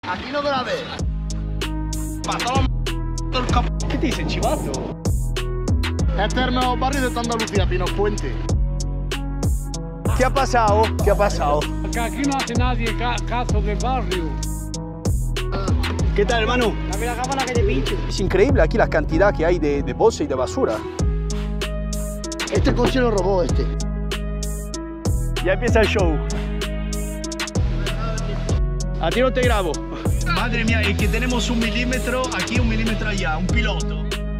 Aquí no grabé. Pasó el cap... ¿Qué te dicen, chivato? Este es el mejor barrio de Andalucía, Pinos Puente. ¿Qué ha pasado? ¿Qué ha pasado? Porque aquí no hace nadie caso del barrio. ¿Qué tal, hermano? Dame la cámara que te pincho. Es increíble aquí la cantidad que hay de bolsas y de basura. Este coche lo robó este. Ya empieza el show. A ti no te grabo. Madre mía, es que tenemos 1 milímetro aquí, 1 milímetro allá, un piloto.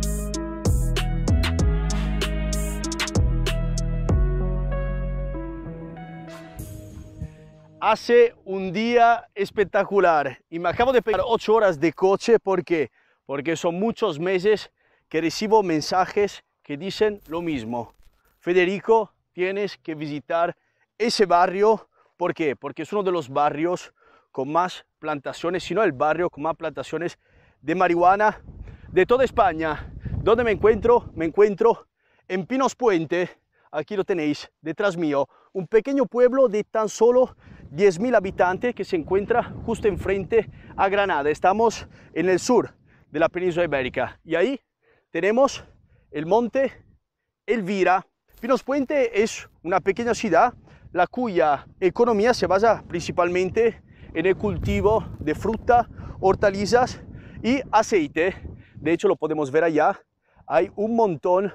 Hace un día espectacular y me acabo de pegar 8 horas de coche. ¿Por qué? Porque son muchos meses que recibo mensajes que dicen lo mismo. Federico, tienes que visitar ese barrio. ¿Por qué? Porque es uno de los barrios con más plantaciones, si no el barrio con más plantaciones de marihuana de toda España. ¿Dónde me encuentro? Me encuentro en Pinos Puente. Aquí lo tenéis detrás mío, un pequeño pueblo de tan solo 10.000 habitantes que se encuentra justo enfrente a Granada. Estamos en el sur de la península ibérica y ahí tenemos el monte Elvira. Pinos Puente es una pequeña ciudad la cuya economía se basa principalmente en el cultivo de fruta, hortalizas y aceite. De hecho lo podemos ver allá, hay un montón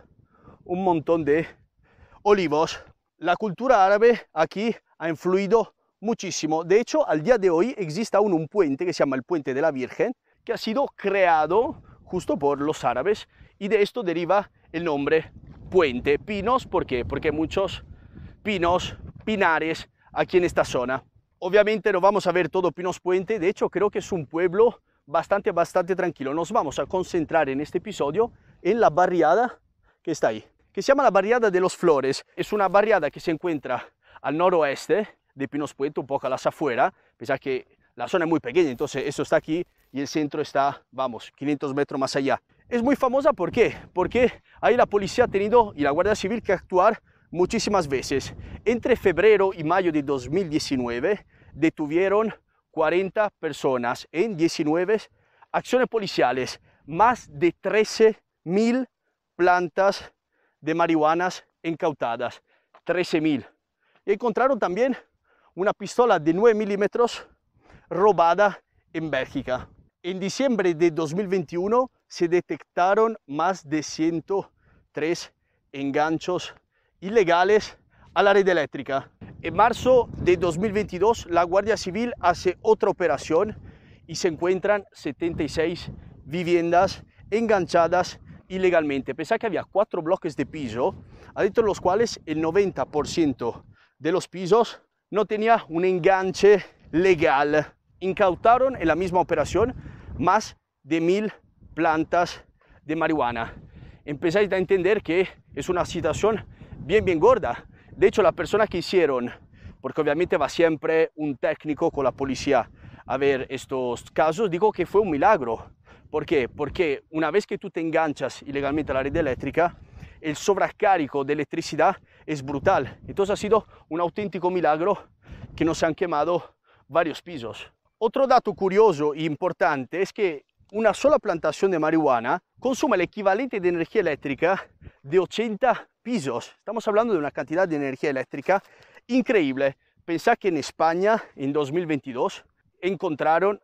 de olivos. La cultura árabe aquí ha influido muchísimo. De hecho, al día de hoy existe aún un puente que se llama el Puente de la Virgen, que ha sido creado justo por los árabes y de esto deriva el nombre Puente. Pinos, ¿por qué? Porque hay muchos pinos, pinares aquí en esta zona. Obviamente no vamos a ver todo Pinos Puente, de hecho creo que es un pueblo bastante tranquilo. Nos vamos a concentrar en este episodio en la barriada que está ahí, que se llama la barriada de los Flores. Es una barriada que se encuentra al noroeste de Pinos Puente, un poco a las afueras, pese a que la zona es muy pequeña, entonces eso está aquí y el centro está, vamos, 500 metros más allá. Es muy famosa, ¿por qué? Porque ahí la policía ha tenido y la Guardia Civil que actuar muchísimas veces. Entre febrero y mayo de 2019 detuvieron 40 personas en 19 acciones policiales, más de 13.000 plantas de marihuanas incautadas, 13.000. Y encontraron también una pistola de 9 milímetros robada en Bélgica. En diciembre de 2021 se detectaron más de 103 enganchos ilegales a la red eléctrica. En marzo de 2022 la Guardia Civil hace otra operación y se encuentran 76 viviendas enganchadas ilegalmente. Pensá que había 4 bloques de piso, adentro de los cuales el 90% de los pisos no tenía un enganche legal. Incautaron en la misma operación más de 1.000 plantas de marihuana. Empezáis a entender que es una situación bien gorda. De hecho, la persona que hicieron, porque obviamente va siempre un técnico con la policía a ver estos casos, digo que fue un milagro. ¿Por qué? Porque una vez que tú te enganchas ilegalmente a la red eléctrica, el sobrecargo de electricidad es brutal. Entonces ha sido un auténtico milagro que no se han quemado varios pisos. Otro dato curioso e importante es que una sola plantación de marihuana consume el equivalente de energía eléctrica de 80 pisos. Estamos hablando de una cantidad de energía eléctrica increíble. Pensá que en España, en 2022, encontraron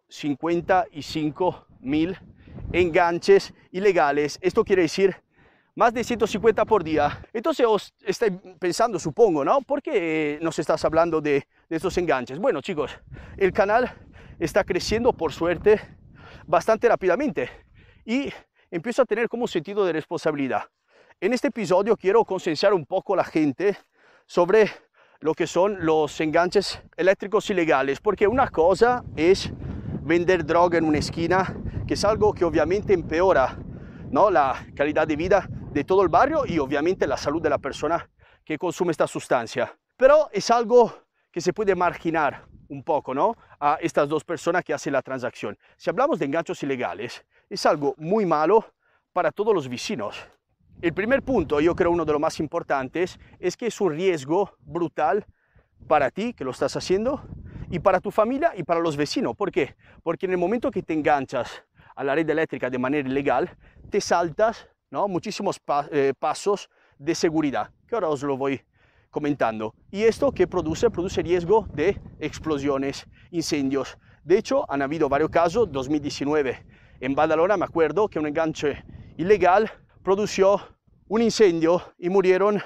55.000 enganches ilegales. Esto quiere decir más de 150 por día. Entonces os estáis pensando, supongo, ¿no? ¿Por qué nos estás hablando de estos enganches? Bueno, chicos, el canal está creciendo, por suerte, bastante rápidamente y empiezo a tener como un sentido de responsabilidad. En este episodio quiero concienciar un poco a la gente sobre lo que son los enganches eléctricos ilegales, porque una cosa es vender droga en una esquina, que es algo que obviamente empeora, ¿no?, la calidad de vida de todo el barrio y obviamente la salud de la persona que consume esta sustancia. Pero es algo que se puede marginar un poco, ¿no?, a estas dos personas que hacen la transacción. Si hablamos de enganchos ilegales, es algo muy malo para todos los vecinos. El primer punto, yo creo uno de los más importantes, es que es un riesgo brutal para ti que lo estás haciendo y para tu familia y para los vecinos. ¿Por qué? Porque en el momento que te enganchas a la red eléctrica de manera ilegal, te saltas, ¿no?, muchísimos pasos de seguridad, que ahora os lo voy comentando. ¿Y esto qué produce? Produce riesgo de explosiones, incendios. De hecho, han habido varios casos. 2019 en Badalona me acuerdo que un enganche ilegal produjo un incendio y murieron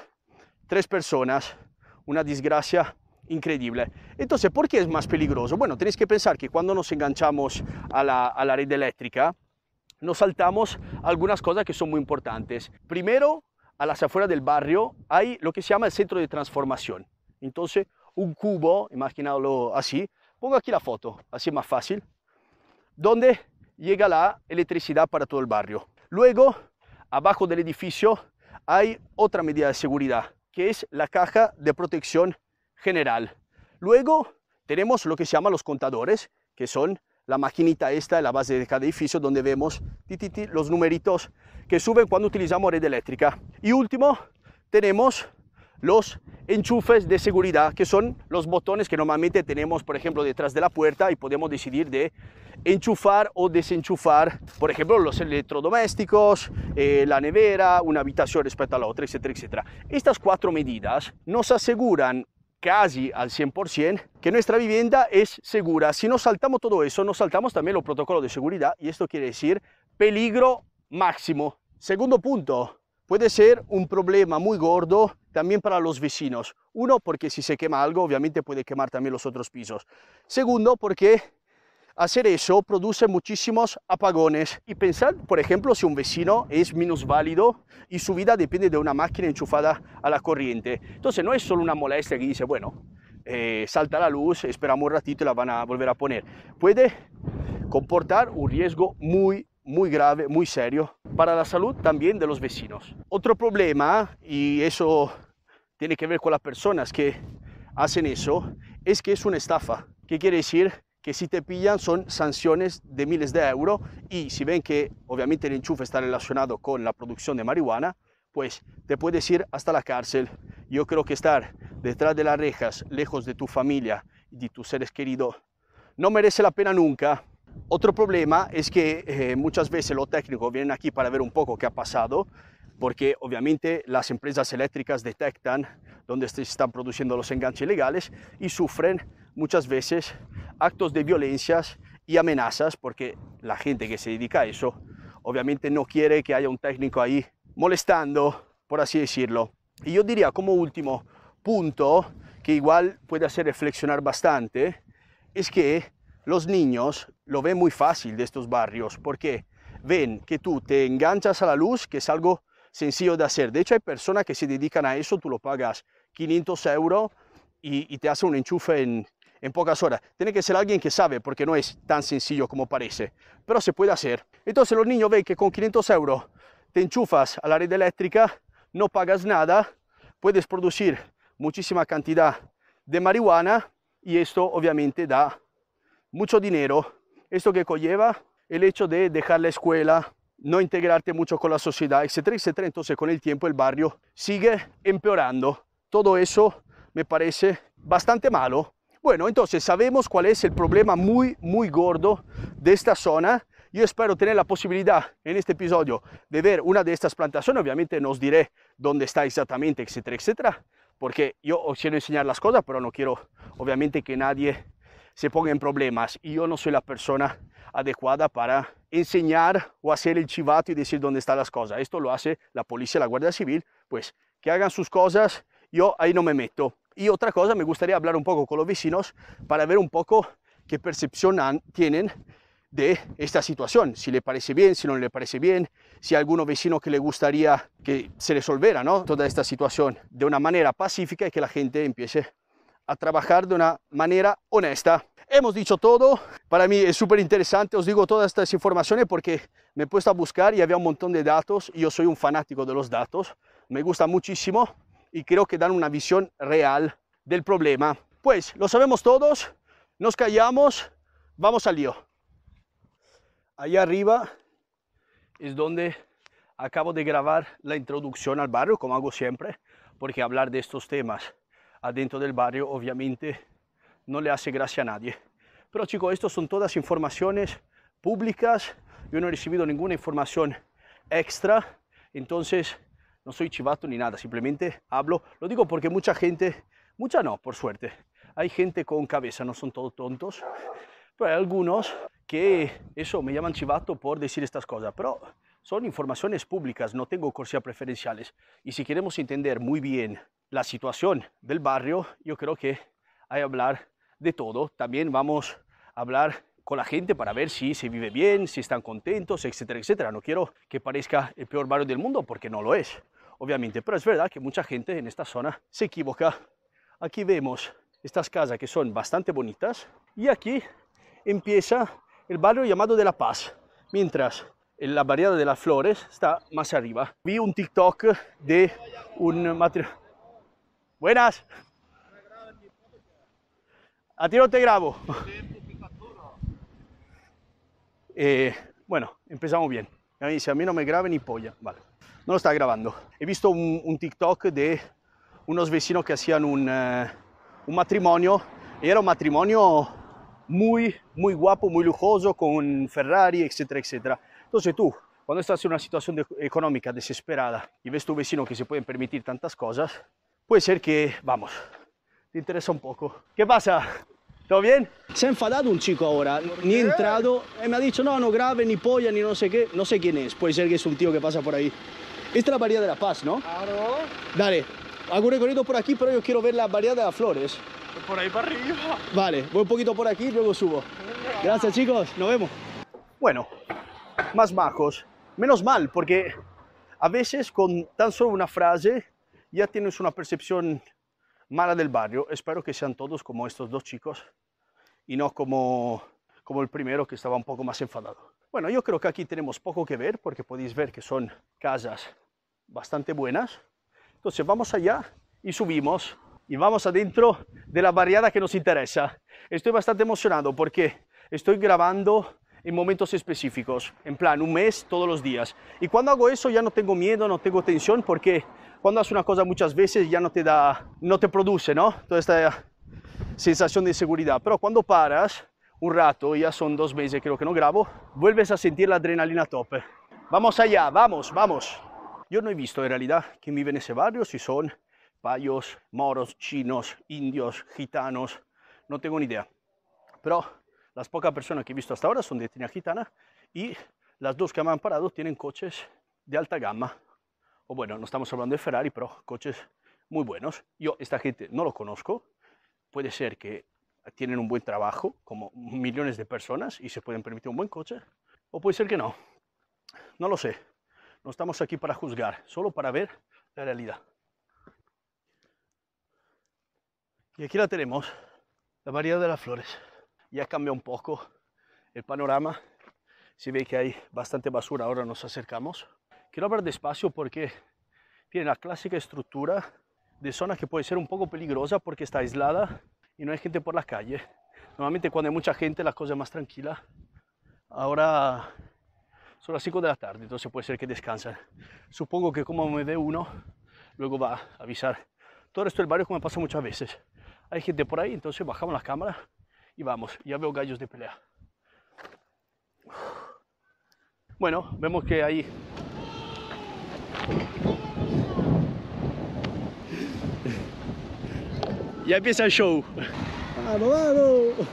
3 personas. Una desgracia increíble. Entonces, ¿por qué es más peligroso? Bueno, tenéis que pensar que cuando nos enganchamos a la red eléctrica, nos saltamos algunas cosas que son muy importantes. Primero, a las afueras del barrio hay lo que se llama el centro de transformación. Entonces, un cubo, imaginadlo así, pongo aquí la foto, así es más fácil, donde llega la electricidad para todo el barrio. Luego, abajo del edificio, hay otra medida de seguridad, que es la caja de protección general. Luego, tenemos lo que se llama los contadores, que son la maquinita esta en la base de cada edificio, donde vemos los numeritos que suben cuando utilizamos red eléctrica. Y último, tenemos los enchufes de seguridad, que son los botones que normalmente tenemos, por ejemplo, detrás de la puerta, y podemos decidir de enchufar o desenchufar, por ejemplo, los electrodomésticos, la nevera, una habitación respecto a la otra, etcétera, etcétera. Estas 4 medidas nos aseguran casi al 100% que nuestra vivienda es segura. Si nos saltamos todo eso, nos saltamos también los protocolos de seguridad, y esto quiere decir peligro máximo. Segundo punto, puede ser un problema muy gordo también para los vecinos. Uno, porque si se quema algo, obviamente puede quemar también los otros pisos. Segundo, porque hacer eso produce muchísimos apagones. Y pensad, por ejemplo, si un vecino es minusválido y su vida depende de una máquina enchufada a la corriente. Entonces no es solo una molestia que dice, bueno, salta la luz, esperamos un ratito y la van a volver a poner. Puede comportar un riesgo muy grave, muy serio para la salud también de los vecinos. Otro problema, y eso tiene que ver con las personas que hacen eso, es que es una estafa. ¿Qué quiere decir? Que si te pillan son sanciones de miles de euros, y si ven que obviamente el enchufe está relacionado con la producción de marihuana, pues te puedes ir hasta la cárcel. Yo creo que estar detrás de las rejas, lejos de tu familia y de tus seres queridos, no merece la pena nunca. Otro problema es que muchas veces los técnicos vienen aquí para ver un poco qué ha pasado, porque obviamente las empresas eléctricas detectan dónde se están produciendo los enganches ilegales y sufren muchas veces actos de violencias y amenazas, porque la gente que se dedica a eso obviamente no quiere que haya un técnico ahí molestando, por así decirlo. Y yo diría como último punto, que igual puede hacer reflexionar bastante, es que los niños lo ven muy fácil de estos barrios, porque ven que tú te enganchas a la luz, que es algo sencillo de hacer. De hecho, hay personas que se dedican a eso, tú lo pagas 500 euros y te hace un enchufe en pocas horas. Tiene que ser alguien que sabe, porque no es tan sencillo como parece, pero se puede hacer. Entonces los niños ven que con 500 euros te enchufas a la red eléctrica, no pagas nada, puedes producir muchísima cantidad de marihuana, y esto obviamente da mucho dinero. Esto que conlleva el hecho de dejar la escuela, no integrarte mucho con la sociedad, etcétera, etcétera. Entonces con el tiempo el barrio sigue empeorando. Todo eso me parece bastante malo. Bueno, entonces sabemos cuál es el problema muy gordo de esta zona. Yo espero tener la posibilidad en este episodio de ver una de estas plantaciones. Obviamente no os diré dónde está exactamente, etcétera, etcétera, porque yo os quiero enseñar las cosas, pero no quiero obviamente que nadie se ponga en problemas, y yo no soy la persona adecuada para enseñar o hacer el chivato y decir dónde están las cosas. Esto lo hace la policía, la Guardia Civil, pues que hagan sus cosas, yo ahí no me meto. Y otra cosa, me gustaría hablar un poco con los vecinos para ver un poco qué percepción tienen de esta situación, si le parece bien, si no le parece bien, si hay alguno vecino que le gustaría que se resolviera, ¿no?, toda esta situación de una manera pacífica y que la gente empiece a trabajar de una manera honesta. Hemos dicho todo. Para mí es súper interesante, os digo todas estas informaciones porque me he puesto a buscar y había un montón de datos, y yo soy un fanático de los datos, me gusta muchísimo y creo que dan una visión real del problema. Pues lo sabemos todos, nos callamos, vamos al lío. Allá arriba es donde acabo de grabar la introducción al barrio, como hago siempre, porque hablar de estos temas adentro del barrio obviamente no le hace gracia a nadie. Pero chicos, estas son todas informaciones públicas. Yo no he recibido ninguna información extra, entonces no soy chivato ni nada, simplemente hablo. Lo digo porque mucha gente, mucha no, por suerte, hay gente con cabeza, no son todos tontos, pero hay algunos que eso me llaman chivato por decir estas cosas, pero son informaciones públicas, no tengo corsidas preferenciales. Y si queremos entender muy bien la situación del barrio, yo creo que hay que hablar de todo. También vamos a hablar con la gente para ver si se vive bien, si están contentos, etcétera, etcétera. No quiero que parezca el peor barrio del mundo porque no lo es, obviamente, pero es verdad que mucha gente en esta zona se equivoca. Aquí vemos estas casas que son bastante bonitas y aquí empieza el barrio llamado de La Paz, mientras la barriada de las Flores está más arriba. Vi un TikTok de un matrimonio. Buenas. A ti no te grabo. Bueno, empezamos bien. Me dice, a mí no me grabe ni polla. Vale, no lo está grabando. He visto un TikTok de unos vecinos que hacían un matrimonio. Y era un matrimonio muy guapo, muy lujoso, con Ferrari, etcétera, etcétera. Entonces tú, cuando estás en una situación económica desesperada y ves tu vecino que se pueden permitir tantas cosas, puede ser que, vamos, te interesa un poco. ¿Qué pasa? ¿Todo bien? Se ha enfadado un chico ahora, ni ha entrado, y me ha dicho, no, no grabe, ni polla, ni no sé qué. No sé quién es, puede ser que es un tío que pasa por ahí. Esta es la barriada de La Paz, ¿no? Claro. Dale, hago un recorrido por aquí, pero yo quiero ver la barriada de las Flores. Por ahí para arriba. Vale, voy un poquito por aquí y luego subo. Gracias, chicos, nos vemos. Bueno, más majos. Menos mal, porque a veces con tan solo una frase ya tienes una percepción mala del barrio. Espero que sean todos como estos dos chicos y no como el primero que estaba un poco más enfadado. Bueno, yo creo que aquí tenemos poco que ver porque podéis ver que son casas bastante buenas. Entonces vamos allá y subimos y vamos adentro de la barriada que nos interesa. Estoy bastante emocionado porque estoy grabando en momentos específicos, en plan un mes, todos los días. Y cuando hago eso ya no tengo miedo, no tengo tensión, porque cuando haces una cosa muchas veces ya no te produce, ¿no? Toda esta sensación de seguridad. Pero cuando paras un rato, ya son 2 meses creo que no grabo, vuelves a sentir la adrenalina a tope. Vamos allá, vamos, vamos. Yo no he visto en realidad quién vive en ese barrio, si son payos, moros, chinos, indios, gitanos, no tengo ni idea. Pero las pocas personas que he visto hasta ahora son de etnia gitana y las dos que me han parado tienen coches de alta gama. O bueno, no estamos hablando de Ferrari, pero coches muy buenos. Yo esta gente no lo conozco. Puede ser que tienen un buen trabajo, como millones de personas, y se pueden permitir un buen coche. O puede ser que no. No lo sé. No estamos aquí para juzgar, solo para ver la realidad. Y aquí la tenemos, la barriada de las Flores. Ya cambia un poco el panorama. Se ve que hay bastante basura, ahora nos acercamos. Quiero hablar despacio porque tiene la clásica estructura de zona que puede ser un poco peligrosa porque está aislada y no hay gente por la calle. Normalmente cuando hay mucha gente la cosa es más tranquila. Ahora son las 5 de la tarde, entonces puede ser que descansen. Supongo que como me ve uno, luego va a avisar. Todo esto del barrio como me pasa muchas veces. Hay gente por ahí, entonces bajamos la cámara y vamos. Ya veo gallos de pelea. Bueno, vemos que ahí... Ya empieza el show. ¡Vamos, vamos!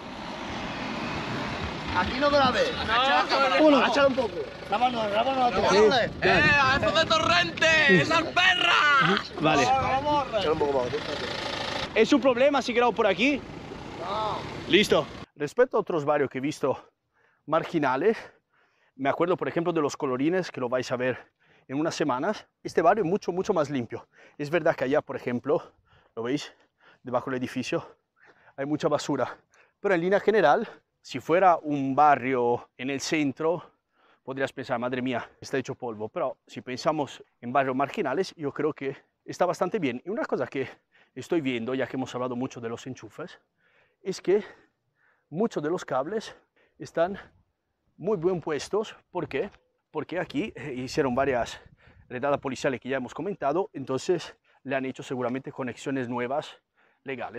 Aquí no grabes. Uno. Agáchalo un poco. Grábanos a todos. ¡A eso de Torrente! ¡Esas perras! Vale. Échalo un poco más. ¿Es un problema si grabo por aquí? No. Listo. Respecto a otros barrios que he visto marginales, me acuerdo por ejemplo de Los Colorines, que lo vais a ver en unas semanas. Este barrio es mucho más limpio. Es verdad que allá, por ejemplo, ¿lo veis? Debajo del edificio hay mucha basura. Pero en línea general, si fuera un barrio en el centro, podrías pensar, madre mía, está hecho polvo. Pero si pensamos en barrios marginales, yo creo que está bastante bien. Y una cosa que estoy viendo, ya que hemos hablado mucho de los enchufes, es que muchos de los cables están muy bien puestos. ¿Por qué? Porque aquí hicieron varias redadas policiales que ya hemos comentado, entonces le han hecho seguramente conexiones nuevas legales.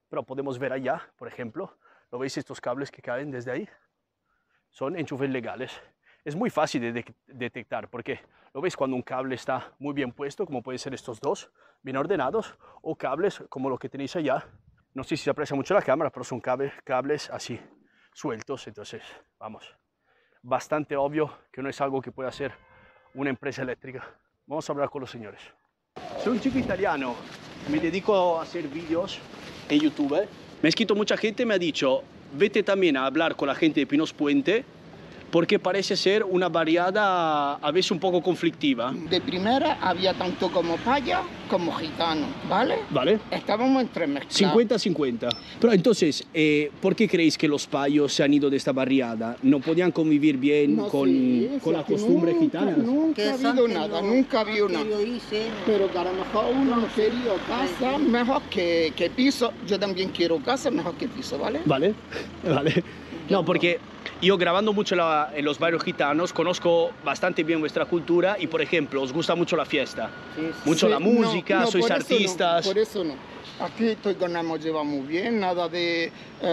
pero podemos ver allá, por ejemplo, ¿lo veis estos cables que caen desde ahí? Son enchufes legales. Es muy fácil de detectar porque lo veis cuando un cable está muy bien puesto, como pueden ser estos dos, bien ordenados, o cables como lo que tenéis allá. No sé si se aprecia mucho la cámara, pero son cables así, sueltos. Entonces, vamos, bastante obvio que no es algo que pueda hacer una empresa eléctrica. Vamos a hablar con los señores. Soy un chico italiano, me dedico a hacer vídeos en YouTube. Me ha escrito mucha gente, me ha dicho, vete también a hablar con la gente de Pinos Puente, porque parece ser una barriada a veces un poco conflictiva. De primera había tanto como paya como gitano, ¿vale? Vale. Estábamos entremezclados. 50-50. Pero entonces, ¿por qué creéis que los payos se han ido de esta barriada? ¿No podían convivir bien No con la que costumbre gitana? Nunca ha habido nada, nunca ha habido nada. Pero que a lo mejor uno no quería casa mejor que piso. Yo también quiero casa mejor que piso, ¿vale? Vale, vale. No, porque yo grabando mucho en los barrios gitanos conozco bastante bien vuestra cultura y, por ejemplo, os gusta mucho la fiesta, mucho Sí, la música, no, sois por eso artistas. No, por eso no. Aquí estoy con hemos llevado muy bien, nada de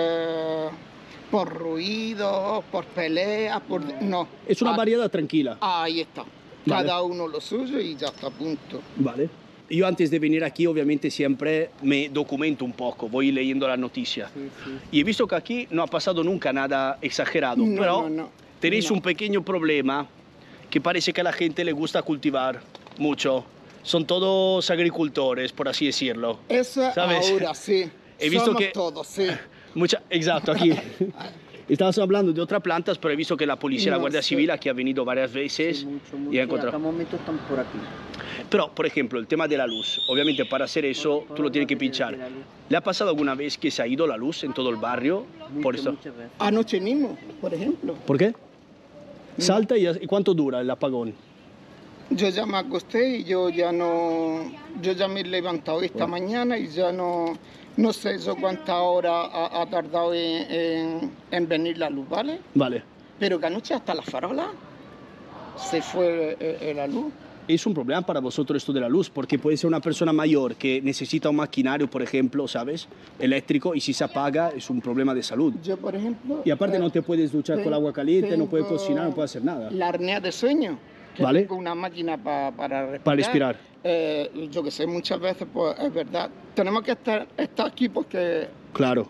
por ruido, por peleas, por no. Es una barriada tranquila. Ahí está. Vale. Cada uno lo suyo y ya está, punto. Vale. Yo antes de venir aquí obviamente siempre me documento un poco, voy leyendo la noticia. Y he visto que aquí no ha pasado nunca nada exagerado, No, pero no. tenéis No. un pequeño problema que parece que a la gente le gusta cultivar mucho. Son todos agricultores, por así decirlo. Eso ¿Sabes? ahora sí. He visto Somos que- todos, sí. Exacto, aquí. Estabas hablando de otras plantas, pero he visto que la policía, la No Guardia sé. Civil aquí ha venido varias veces y ha encontrado. Hasta el momento están por aquí. Pero, por ejemplo, el tema de la luz. Obviamente, para hacer eso, tú lo tienes que pinchar. ¿Le ha pasado alguna vez que se ha ido la luz en todo el barrio? Por eso. Muchas veces. Anoche mismo, por ejemplo. ¿Por qué? Salta y ¿cuánto dura el apagón? Yo ya me acosté y yo ya me he levantado esta mañana y ya no sé yo cuántas horas ha tardado en venir la luz, ¿vale? Vale. Pero que anoche hasta la farola se fue la luz. Es un problema para vosotros esto de la luz, porque puede ser una persona mayor que necesita un maquinario, por ejemplo, ¿sabes? Eléctrico, y si se apaga es un problema de salud. Yo, por ejemplo... Y aparte no te puedes duchar con agua caliente, no puedes tengo cocinar, no puedes hacer nada. La apnea de sueño. Que Vale. tengo una máquina para respirar. Para respirar. Yo que sé, muchas veces, pues es verdad. Tenemos que estar aquí porque Claro.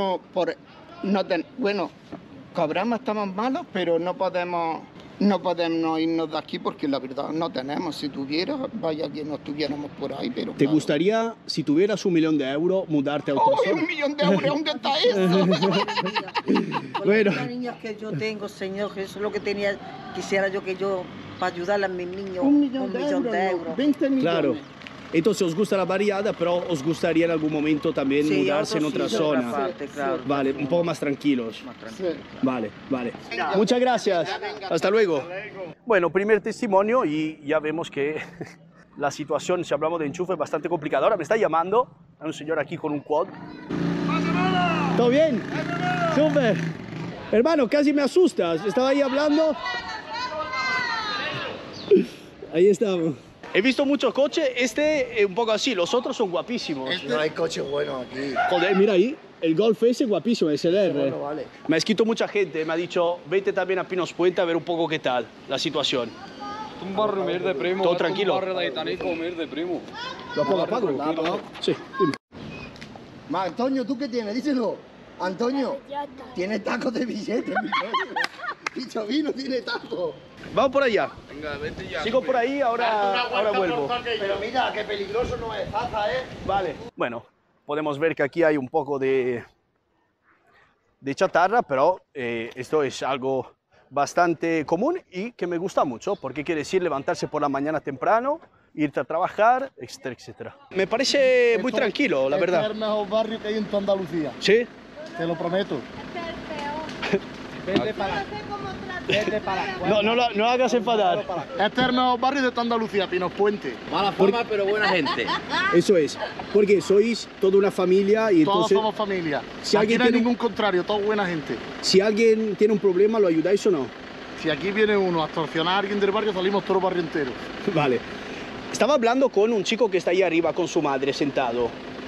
bueno, cobramos, estamos malos, pero no podemos irnos de aquí porque la verdad no tenemos. Si tuviera, vaya que no estuviéramos por ahí, pero ¿Te claro. gustaría, si tuvieras 1 millón de euros, mudarte a otra ¡Uy, zona? 1 millón de euros! ¿Dónde está eso? Con Bueno. las niñas que yo tengo, Señor, que eso es lo que quisiera yo para ayudarle a mis niños. 1 millón de euros, no, 20 millones. Claro. Entonces os gusta la barriada, pero os gustaría en algún momento también Sí, mudarse en otra sí, otra zona. parte, claro. Vale, un poco más tranquilos. Más tranquilo. Sí. Vale, vale. Muchas gracias. Hasta luego. Bueno, primer testimonio y ya vemos que la situación, si hablamos de enchufe, es bastante complicada. Ahora me está llamando a un señor aquí con un quad. ¿Todo bien? Súper. Hermano, casi me asustas. Estaba ahí hablando. Ahí estamos. He visto muchos coches, un poco así, los otros son guapísimos. No hay coche bueno aquí. Joder, mira ahí, el Golf S guapísimo, SLR. Bueno, vale. Me ha escrito mucha gente, me ha dicho, vete también a Pinos Puente a ver un poco qué tal la situación. Un barrio de primo. Todo tranquilo. Un barrio de Itanico, de primo. ¿Lo apago? Sí, dime. Ma, Antonio, ¿tú qué tienes? Díselo. Antonio, tiene tacos de billetes, mi coño. Dicho vino tiene tacos. Vamos por allá. Venga, vete ya. Sigo por ahí, ahora vuelvo. Pero mira, qué peligroso no es, Zaza, ¿eh? Vale. Bueno, podemos ver que aquí hay un poco de chatarra, pero esto es algo bastante común y que me gusta mucho, porque quiere decir levantarse por la mañana temprano, irte a trabajar, etcétera, etcétera. Me parece muy tranquilo, la verdad. Este es el mejor barrio que hay en toda Andalucía, ¿Sí? te lo prometo. No lo hagas enfadar. Este es el mejor barrio de toda Andalucía, Pinos Puente. Mala fama, pero buena gente. Eso es, porque sois toda una familia y Todos entonces somos familia. Si Aquí alguien no hay tiene- ningún contrario, todos buena gente. si alguien tiene un problema, ¿lo ayudáis o no? Si aquí viene uno a extorsionar a alguien del barrio, salimos todo el barrio entero. Vale. Estaba hablando con un chico que está ahí arriba con su madre sentado.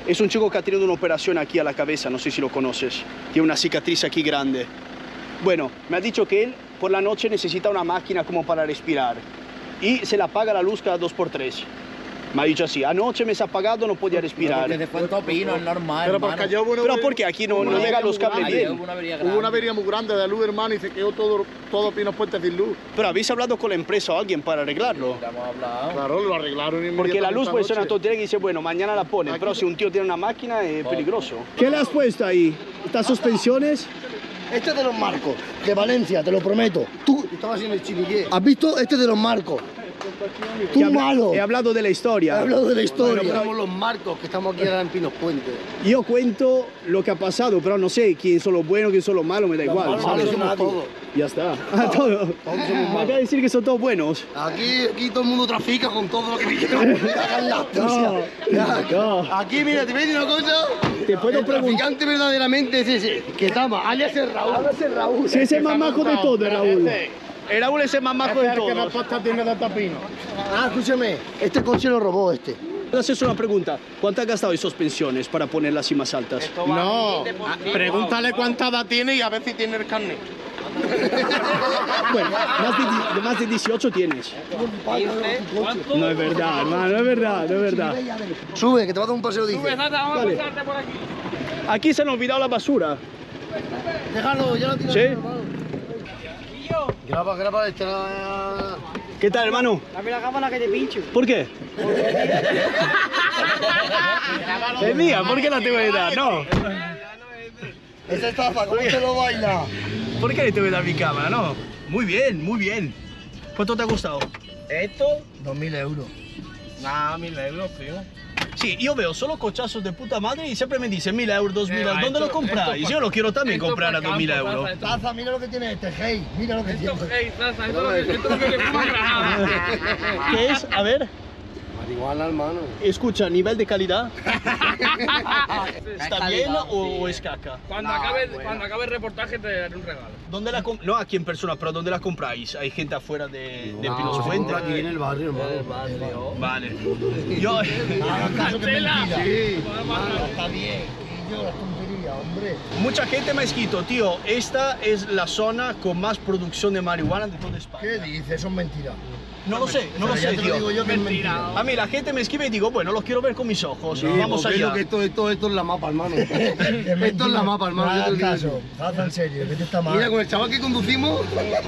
Es un chico que ha tenido una operación aquí a la cabeza, no sé si lo conoces. Tiene una cicatriz aquí grande. Bueno, me ha dicho que él por la noche necesita una máquina como para respirar. Y se le apaga la luz cada 2x3. Me ha dicho así, anoche me se ha apagado, no podía respirar. Porque después el topino es normal, Pero porque yo Pero porque aquí no llegan los cables bien. Hubo una avería muy grande de luz, hermano, y se quedó todo Pino Puente sin luz. Pero habéis hablado con la empresa o alguien para arreglarlo. Hemos hablado. Claro, lo arreglaron. Porque la luz puede ser una tontería que dice, bueno, mañana la ponen. Pero si un tío tiene una máquina es peligroso. ¿Qué le has puesto ahí? ¿Estas suspensiones? Este es de los Marcos, de Valencia, te lo prometo. Tú estabas en el Chivillé. ¿Has visto? Este es de los Marcos. Tú malo. He hablado de la historia. He hablado de la historia. Bueno, Somos los Marcos que estamos aquí ahora en Pinos Puente. Yo cuento lo que ha pasado, pero no sé quién son los buenos, quién son los malos, me da igual. Los malos somos todos. Ya está. Todos. Me acaba de decir que son todos buenos. Aquí todo el mundo trafica con todo lo que me hagan la No. Aquí, mira, te voy a decir una cosa. Te puedo El preguntar. traficante verdaderamente es ese, que estamos, alias el Raúl. Si es el más majo de todos, Raúl. El Raúl es el más majo de todos. tiene de tapino. Ah, escúchame, este coche lo robó este. Voy a hacer una pregunta. ¿Cuánto has gastado en suspensiones para ponerlas así más altas? No, pregúntale cuánta edad tiene y a ver si tiene el carnet. Bueno, más de 18 tienes. No es verdad, hermano, no es verdad, no es verdad. Sube, que te va a dar un paseo, dice. Vale. Aquí se han olvidado la basura. Déjalo, ya lo tienes. ¿Sí? Graba, ¿Qué tal, hermano? Dame la cámara que te pincho. ¿Por qué? Es mía, ¿por qué la tengo que dar? No. Esa estafa, ¿cómo se lo baila? ¿Por qué le tengo que dar mi cámara? No. Muy bien, muy bien. ¿Cuánto te ha costado? ¿Esto? 2.000 euros. Nada, 1.000 euros, primo. Sí, yo veo solo cochazos de puta madre y siempre me dicen 1.000 euros, 2.000 euros. ¿Dónde lo esto compráis? pa- Yo lo quiero también comprar a 2.000 euros. Taza, mira lo que tiene este, hey, mira lo que tiene. Esto es lo que fuma Granada. ¿Qué es? A ver. Marihuana, hermano. Escucha, nivel de calidad. ¿Está bien o es caca? Cuando acabe el reportaje te daré un regalo. ¿Dónde la no aquí en persona, pero ¿dónde la compráis? ¿Hay gente afuera de Pinos Puente? Aquí en el barrio, hermano. Vale. Yo... Hagan caso que es mentira. Sí. Está bien. Y yo, la tontería, hombre. Mucha gente me ha escrito, tío, esta es la zona con más producción de marihuana de toda España. ¿Qué dices? Eso es mentira. No lo sé, no lo sé, Ya te lo digo tío. yo que es mentira. A mí la gente me escribe y digo, bueno, lo quiero ver con mis ojos. Vamos porque allá. que esto es la mapa, hermano. Esto es la mapa, hermano. No yo te lo hagas digo. caso, haz en serio, que te está mal. Mira, con el chaval que conducimos.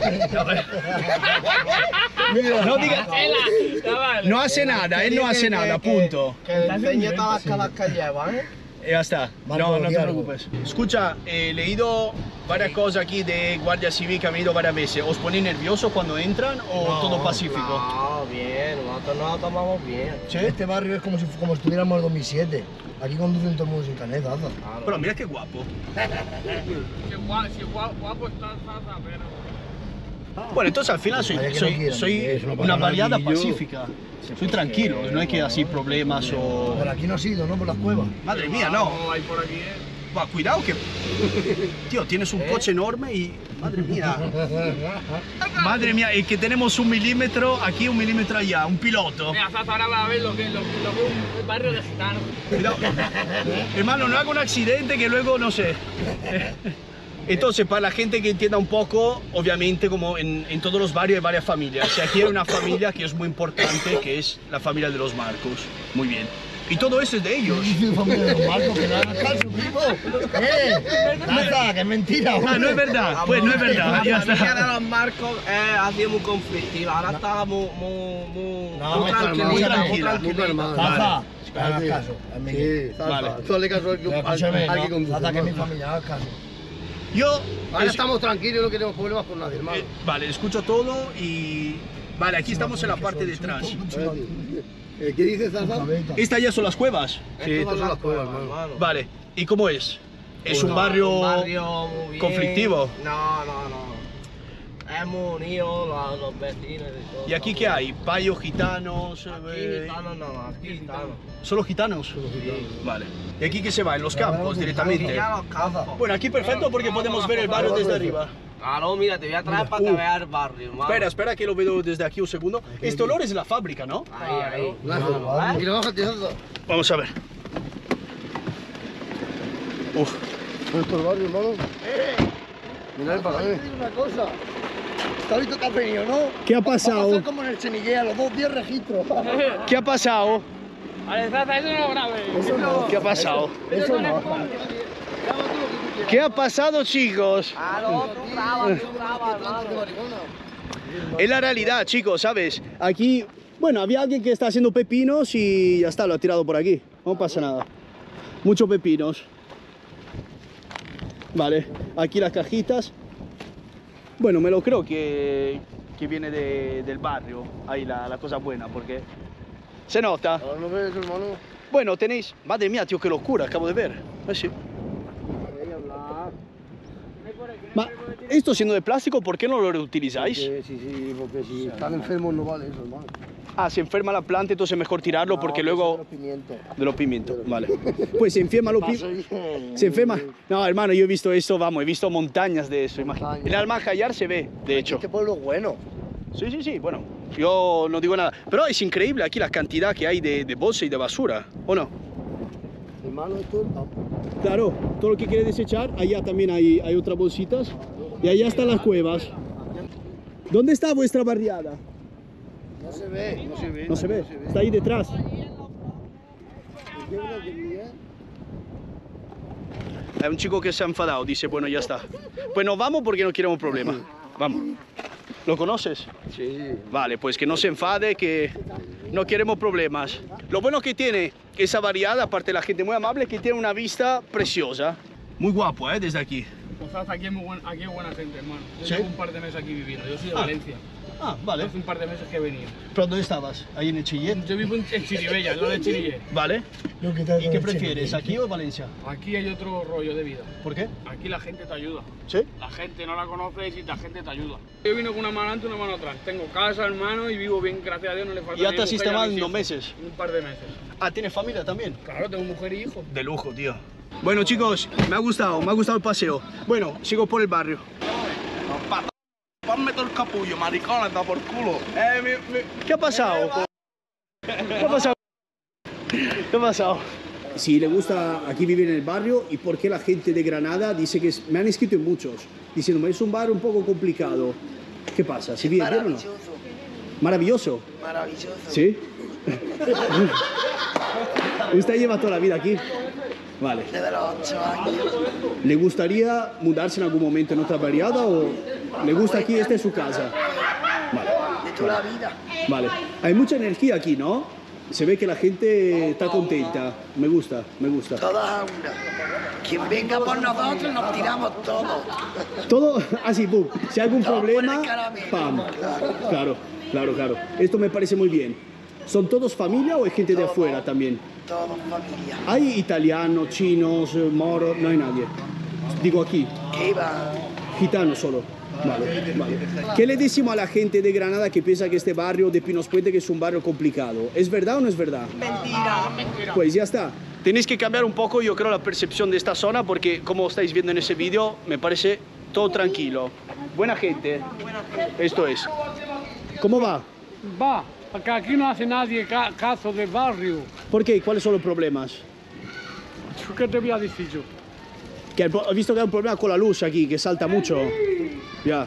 No digas, no hace nada, él no hace nada, punto. Que enseñe todas las calas que llevan, ¿eh? Ya está, Marco, no te diálogo. preocupes. Escucha, he leído varias cosas aquí de Guardia Civil que han ido varias veces. ¿Os ponéis nerviosos cuando entran o todo pacífico? No, bien, nosotros nos lo tomamos bien. ¿Sí? Este barrio es como si estuviéramos en 2007. Aquí conducen todo el mundo sin carnet, Zaza. Pero mira qué guapo. Si guapo está, pero... Bueno, entonces al final soy una variada pacífica. Soy tranquilo, no hay que así problemas o... Por aquí no has ido, ¿no? Por las cuevas. Madre mía, no. No, hay por aquí, Va, cuidado que... Tío, tienes un coche enorme y... Madre mía. Madre mía, es que tenemos 1 milímetro aquí, 1 milímetro allá, un piloto. Mira, Zaza, ahora vas a ver lo que es un barrio de gitanos. Cuidado. Hermano, no haga un accidente que luego, no sé. Entonces, para la gente que entienda un poco, obviamente, como en todos los barrios hay varias familias. Y aquí hay una familia que es muy importante, que es la familia de los Marcos. Muy bien. Y todo eso es de ellos. Dice familia de los Marcos, que no hagas caso, primo. Zaza, que es mentira. Ah, no es verdad. Pues no es verdad. Ya La familia de está. los Marcos ha sido muy conflictiva, ahora está muy tranquila. Zaza, que hagas caso. Es mi- Sí, Vale. Tú hazle caso al Escúchame, que no, conduce. Zaza, que es mi ¿no? familia, hagas caso. Yo... Ahora estamos tranquilos, no queremos problemas con nadie, hermano. Vale, escucho todo y... Vale, aquí estamos en la parte de atrás. ¿Qué dices, Zaza? ¿Estas ya son las cuevas? Sí, estas son las cuevas, hermano. Vale, ¿y cómo es? ¿Es un Un barrio muy bien. conflictivo? No. Es muy unido, los vecinos y todo. ¿Y aquí qué hay? ¿Payos, gitanos? Aquí gitanos no, aquí gitanos. ¿Solo gitanos? Vale. ¿Y aquí qué se va? ¿En los campos directamente? Ya los campos. Bueno, aquí perfecto porque podemos ver el barrio desde arriba. Claro, mira, te voy a traer para que veas el barrio, hermano. Espera que lo veo desde aquí un segundo. Este olor es de la fábrica, ¿no? Ahí. Tranquilo, bájate, Zaza. Vamos a ver. Uf. Nuestro barrio, hermano. Mira el para una cosa. ¿Te has visto que ha venido, no? ¿Qué ha Va a pasado? pasar como en el Chenillea, los 2 días registros. ¿Qué ha pasado? Alexander, eso no lo grabes. Eso no. ¿Qué ha pasado? Eso no. ¿Qué ha pasado, chicos? Es la realidad, chicos, ¿sabes? Aquí, bueno, había alguien que está haciendo pepinos y ya está, lo ha tirado por aquí. No pasa nada. Muchos pepinos. Vale, aquí las cajitas. Bueno, me lo creo que viene del barrio. Ahí la cosa buena, porque se nota. Ahora no ves, hermano. Bueno, tenéis... Madre mía, tío, qué locura, acabo de ver. Sí. Ma, esto siendo de plástico, ¿por qué no lo reutilizáis? Sí, porque si están enfermos no vale eso, hermano. Ah, se enferma la planta, entonces es mejor tirarlo porque luego... De los pimientos. De los pimientos, vale. Pues se enferma los pimientos. ¿Se enferma? No, hermano, yo he visto eso, vamos, he visto montañas de eso. Montañas. En Almanjayar se ve, de hecho. Este pueblo es bueno. Sí, bueno, yo no digo nada. Pero es increíble aquí la cantidad que hay de bolsas y de basura, ¿o no? Hermano, esto es el campo. Claro, todo lo que quieres desechar, allá también hay otras bolsitas. Y allá están las cuevas. ¿Dónde está vuestra barriada? No se ve, no se ve. No se ve, está ahí detrás. Hay un chico que se ha enfadado, dice, bueno, ya está. Pues nos vamos porque no queremos problemas. Vamos. ¿Lo conoces? Sí. Vale, pues que no se enfade, que no queremos problemas. Lo bueno que tiene esa variedad, aparte de la gente muy amable, es que tiene una vista preciosa. Muy guapo, desde aquí. Pues aquí es buena gente, hermano. Yo ¿Sí? llevo un par de meses aquí viviendo. Yo soy de Valencia. Ah, vale. Hace un par de meses que he venido. ¿Pero dónde estabas? ¿Ahí en el Chillet? Yo vivo en Chiribella, en lo de Chirillé. Vale. ¿Y qué prefieres, aquí o Valencia? Aquí hay otro rollo de vida. ¿Por qué? Aquí la gente te ayuda. ¿Sí? La gente no la conoces y la gente te ayuda. Yo vino con una mano adelante y una mano atrás. Tengo casa, hermano, y vivo bien, gracias a Dios, no le falta ¿Y ya ni te has mujer, sistemado ni en mis 2 hijos. meses? Un par de meses. Ah, ¿tienes familia también? Claro, tengo mujer y hijo. De lujo, tío. Bueno, chicos, me ha gustado el paseo. Bueno, sigo por el barrio. Ponme todo el capullo, maricón, anda por culo. ¿Qué ha pasado? ¿Qué ha pasado? ¿Qué ha pasado? Si le gusta aquí vivir en el barrio y por qué la gente de Granada dice que me han escrito en muchos diciéndome es un barrio un poco complicado. ¿Qué pasa? ¿Si vive bien o no? Maravilloso. Maravilloso. ¿Sí? ¿Usted lleva toda la vida aquí? Vale. Desde los 8 años. ¿Le gustaría mudarse en algún momento en otra variada o le gusta aquí, esta es su casa? Vale. De toda la vida. Vale. Hay mucha energía aquí, ¿no? Se ve que la gente está contenta. Me gusta, me gusta. Todas a una. Quien venga por nosotros nos tiramos todos. Todo así, boom. Si hay algún Todo por el problema, caramelo. pam. Claro. Esto me parece muy bien. ¿Son todos familia o hay gente de afuera también? Todos familia. ¿Hay italianos, chinos, moros? No hay nadie. Digo aquí. Que iba. Gitanos solo. Vale. ¿Qué le decimos a la gente de Granada que piensa que este barrio de Pinos Puente que es un barrio complicado? ¿Es verdad o no es verdad? Mentira. Pues ya está. Tenéis que cambiar un poco, yo creo, la percepción de esta zona porque, como estáis viendo en ese vídeo, me parece todo tranquilo. Buena gente. Esto es. ¿Cómo va? Va, porque aquí no hace nadie caso del barrio. ¿Por qué? ¿Cuáles son los problemas? ¿Qué te voy a decir yo? Que he visto que hay un problema con la luz aquí, que salta mucho. Ya.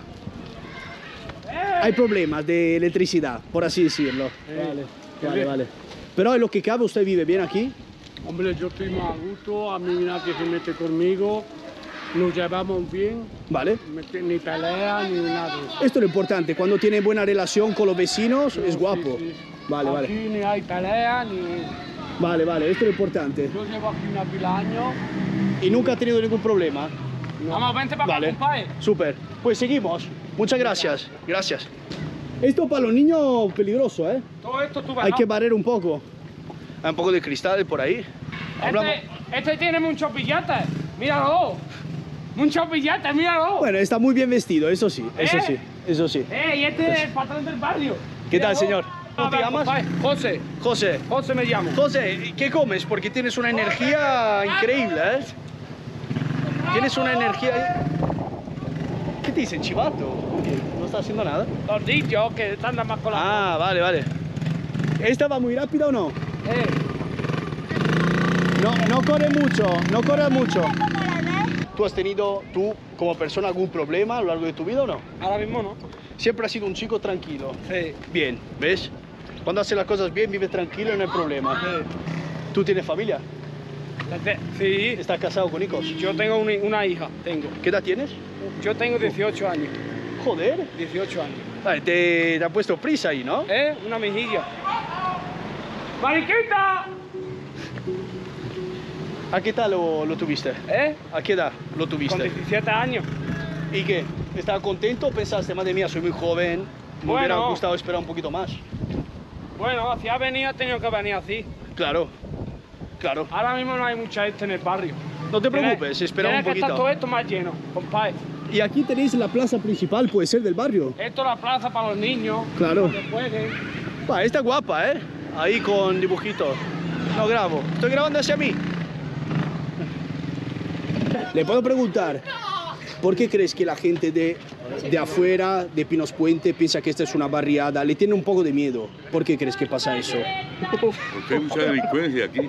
Hay problemas de electricidad, por así decirlo. Vale. Pero en lo que cabe, ¿usted vive bien aquí? Hombre, yo estoy más a gusto, a mí nadie se mete conmigo, nos llevamos bien. Vale. Ni pelea, ni nada. Esto es lo importante, cuando tiene buena relación con los vecinos, es guapo. Sí. Vale. Aquí ni hay pelea, ni... Vale, esto es lo importante. Yo llevo aquí una pila de años. ¿Y nunca ha tenido ningún problema? No. Vamos, vente para acá, compadre. Súper. Pues seguimos. Muchas gracias. Gracias. Esto para los niños peligroso, ¿eh? Todo esto tú ves, Hay que barrer un poco. Hay un poco de cristal por ahí. Este tiene muchos billetes. Míralo. Muchos billetes, míralo. Bueno, está muy bien vestido, eso sí. Y este es el patrón del barrio. ¿Qué tal, señor? ¿Cómo te llamas? José. José me llamo. José, ¿qué comes? Porque tienes una energía increíble, ¿eh? Tienes una energía... ¿Qué te dicen, chivato? No está haciendo nada. Los dichos que andan más con la... Ah, vale. ¿Esta va muy rápida o no? No corre mucho. ¿Tú has tenido, tú como persona, algún problema a lo largo de tu vida o no? Ahora mismo no. Siempre has sido un chico tranquilo. Sí. Bien, ¿ves? Cuando haces las cosas bien, vives tranquilo y no hay problema. Sí. ¿Tú tienes familia? Sí. ¿Estás casado con hijos? Yo tengo una hija, tengo. ¿Qué edad tienes? Yo tengo 18 años. Joder. 18 años. Vale, te ha puesto prisa ahí, ¿no? Una mejilla. ¡Mariquita! ¿A qué edad lo tuviste? ¿A qué edad lo tuviste? Con 17 años. ¿Y qué? ¿Estabas contento o pensaste, madre mía, soy muy joven, me hubiera gustado esperar un poquito más? Bueno, hacia venir ha tenido que venir así. Claro, claro. Ahora mismo no hay mucha gente en el barrio. No te preocupes, espera un poquito. Tiene que estar todo esto más lleno, compadre. Y aquí tenéis la plaza principal, puede ser, del barrio. Esto es la plaza para los niños. Claro. Que jueguen. Va, está guapa, ¿eh? Ahí con dibujitos. No grabo, estoy grabando hacia mí. Le puedo preguntar, ¿por qué crees que la gente de afuera, de Pinos Puente, piensa que esta es una barriada? Le tiene un poco de miedo. ¿Por qué crees que pasa eso? Porque hay mucha delincuencia aquí.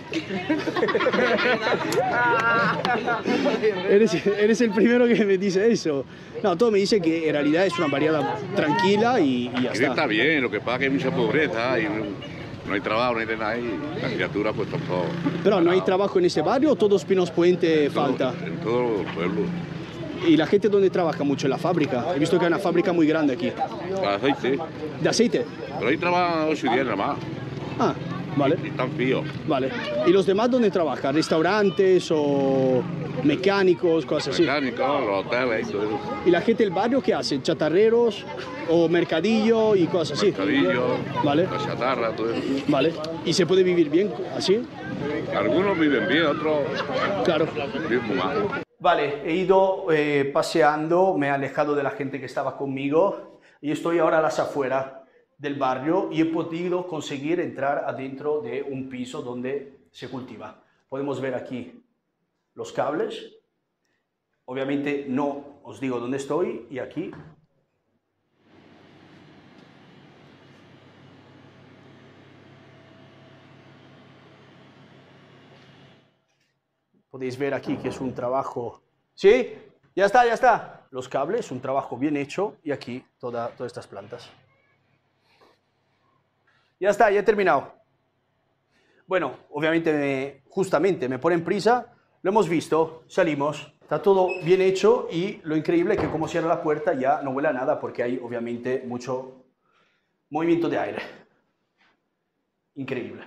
Eres el primero que me dice eso. No, todo me dice que en realidad es una barriada tranquila y ya Aquí está. está bien, lo que pasa es que hay mucha pobreza y no hay trabajo, no hay de nada y las criaturas pues tampoco. Pero ¿no hay trabajo en ese barrio o todos Pinos Puente falta? En todo el pueblo. ¿Y la gente dónde trabaja mucho? En la fábrica. He visto que hay una fábrica muy grande aquí. De aceite. ¿De aceite? Pero ahí trabajan 8 días nada más. Ah, vale. Y están fríos. Vale. ¿Y los demás dónde trabajan? ¿Restaurantes o mecánicos, cosas así? Mecánicos, los hoteles y todo eso. ¿Y la gente del barrio qué hace? ¿Chatarreros o mercadillo y cosas así? Mercadillo, vale. la chatarra, todo eso. Vale. ¿Y se puede vivir bien así? Algunos viven bien, otros claro. viven muy mal. Vale, he ido paseando, me he alejado de la gente que estaba conmigo y estoy ahora a las afueras del barrio y he podido conseguir entrar adentro de un piso donde se cultiva. Podemos ver aquí los cables. Obviamente no os digo dónde estoy y aquí. Podéis ver aquí que es un trabajo... ¿Sí? Ya está, ya está. Los cables, un trabajo bien hecho y aquí todas estas plantas. Ya está, ya he terminado. Bueno, obviamente, justamente me ponen prisa, lo hemos visto, salimos, está todo bien hecho y lo increíble es que como cierra la puerta ya no huele a nada porque hay obviamente mucho movimiento de aire. Increíble.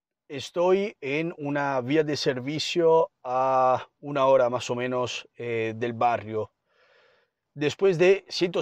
Estoy en una vía de servicio a 1 hora más o menos del barrio. Después de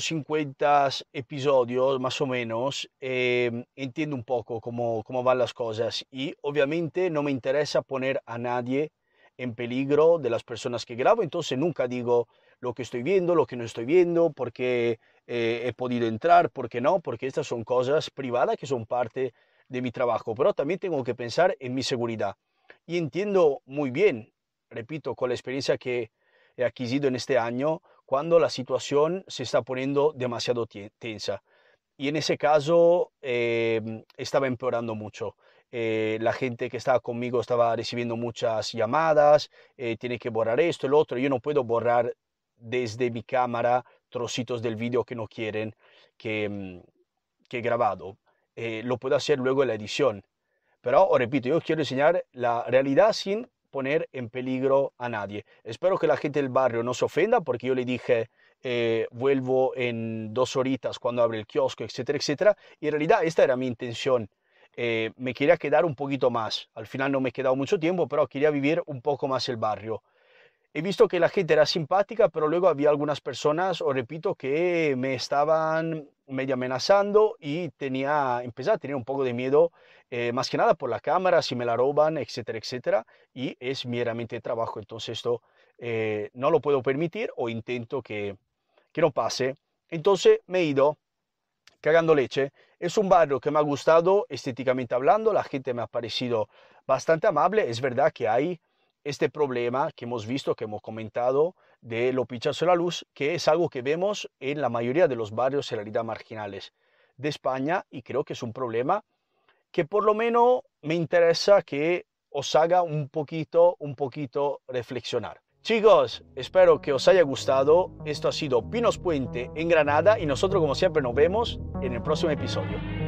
150 episodios más o menos, entiendo un poco cómo van las cosas y obviamente no me interesa poner a nadie en peligro de las personas que grabo, entonces nunca digo lo que estoy viendo, lo que no estoy viendo, por qué he podido entrar, por qué no, porque estas son cosas privadas que son parte de mi trabajo, pero también tengo que pensar en mi seguridad. Y entiendo muy bien, repito, con la experiencia que he adquirido en este año, cuando la situación se está poniendo demasiado tensa. Y en ese caso estaba empeorando mucho. La gente que estaba conmigo estaba recibiendo muchas llamadas, tiene que borrar esto, el otro. Yo no puedo borrar desde mi cámara trocitos del vídeo que no quieren que he grabado. Lo puedo hacer luego en la edición. Pero, repito, yo quiero enseñar la realidad sin poner en peligro a nadie. Espero que la gente del barrio no se ofenda porque yo le dije vuelvo en 2 horitas cuando abre el kiosco, etcétera, etcétera. Y en realidad esta era mi intención. Me quería quedar un poquito más. Al final no me he quedado mucho tiempo, pero quería vivir un poco más el barrio. He visto que la gente era simpática, pero luego había algunas personas, os repito, que me estaban medio amenazando y empecé a tener un poco de miedo, más que nada por la cámara, si me la roban, etcétera, etcétera. Y es meramente trabajo, entonces esto no lo puedo permitir o intento que no pase. Entonces me he ido cagando leche. Es un barrio que me ha gustado estéticamente hablando, la gente me ha parecido bastante amable. Es verdad que hay este problema que hemos visto, que hemos comentado, de lo pinchazo de la luz, que es algo que vemos en la mayoría de los barrios en realidad marginales de España y creo que es un problema que por lo menos me interesa que os haga un poquito reflexionar. Chicos, espero que os haya gustado. Esto ha sido Pinos Puente en Granada y nosotros como siempre nos vemos en el próximo episodio.